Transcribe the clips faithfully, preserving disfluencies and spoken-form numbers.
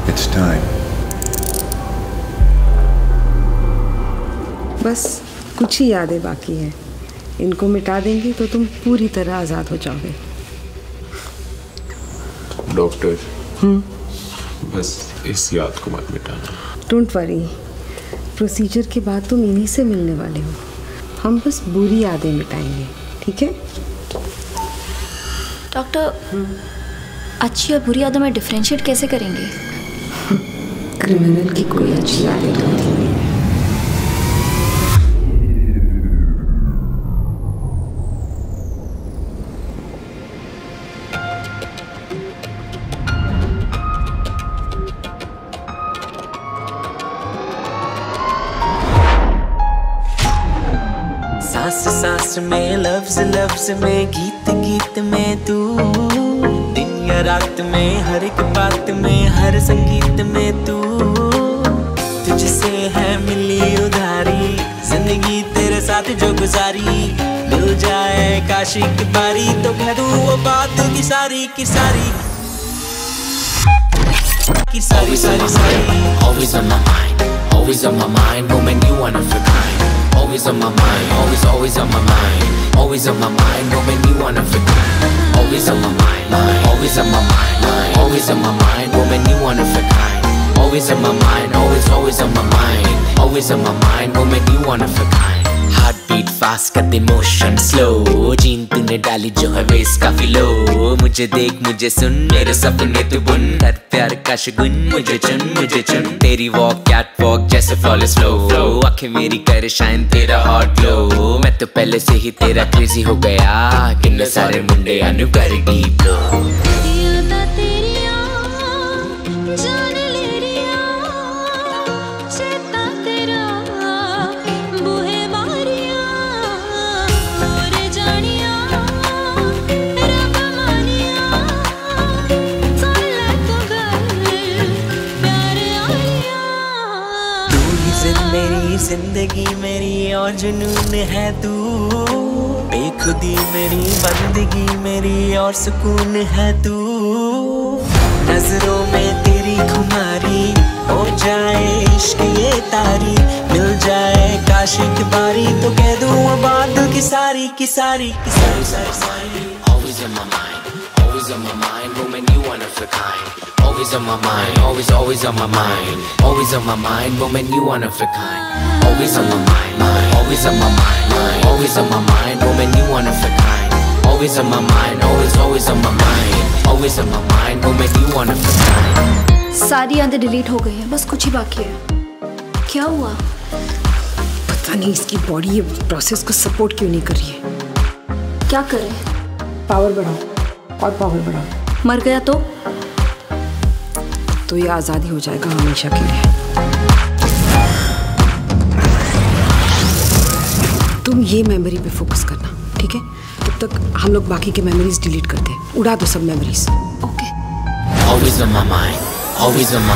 It's time. बस कुछ ही यादें बाकी हैं। इनको मिटा देंगे तो तुम पूरी तरह आज़ाद हो जाओगे। डॉक्टर, बस इस याद को मत मिटाना। डोंट वरी, प्रोसीजर के बाद तुम इन्हीं से मिलने वाले हो। हम बस बुरी यादें मिटाएंगे, ठीक है? डॉक्टर, अच्छी और बुरी यादों में डिफरेंशिएट कैसे करेंगे? क्रिमिनल की कोई अच्छी यादें नहीं होती। सांस सांस में, लफ्ज लफ्ज में, गीत गीत में तू, दिन या रात में, हर एक बात में, हर संगीत में तू। तुझसे है मिली उधारी, जिंदगी तेरे साथ जो गुजारी, मिल जाए काश एक बारी तो कह दूं वो बात की सारी की सारी की सारी सारी सारी। Always on my mind, always on my mind, woman you one of a kind. Always on my mind, always, always on my mind, always on my mind, woman you one of a kind. Always on my mind, mind, always on my mind, mind, always on my mind, woman you one of a kind. Always on my mind, always, always on my mind, always on my mind, woman you one of a kind. Heartbeat fast कर दे motion slow, gene तूने डाली जो है वेस काफी लो। मुझे देख मुझे सुन, मेरे सपने तू बुन, कर प्यार का शगुन, मुझे चुन मुझे चुन। तेरी वॉक कैट वॉक जैसे flawless flow, आंखें मेरी करे शाइन तेरा hot glow। मैं तो पहले से ही तेरा crazy हो गया, किन्ने सारे मुंडे अनु कर deep blow। मेरी जिंदगी मेरी और जुनून है तू, बेखुदी मेरी बंदगी मेरी और सुकून है तू। नजरों में तेरी खुमारी, हो जाए इश्क ये तारी, मिल जाए काश एक बारी तो कह दूं वो बात की सारी की सारी की सारी सारी सारी। Always in my mind, always on my mind, woman you one of a kind. Always on my mind, always, always on my mind, always on my mind, woman you one of a kind. Always on my mind, mind, always on my mind, mind, always on my mind, woman you one of a kind. Always on my mind, always, always on my mind, always on my mind, woman you one of a kind. सारी यादें delete हो गई हैं, बस कुछ ही बाकी है। क्या हुआ? पता नहीं इसकी बॉडी ये प्रोसेस को सपोर्ट क्यों नहीं कर रही है। क्या करें? पावर बढ़ाओ और पावर बढ़ाओ। मर गया तो तो ये आज़ादी हो जाएगा हमेशा के लिए। तुम ये मेमोरी पे फोकस करना, ठीक है? तब तक हम लोग बाकी के मेमोरीज डिलीट करते हैं। उड़ा दो सब memories. Okay. Always on my mind, always on my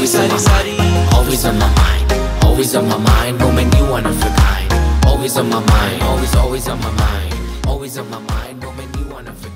always on my mind, always on my mind, always on my mind, woman, you one of a kind. Always on my mind, always, always on my mind, always on my mind, woman, you one of a kind.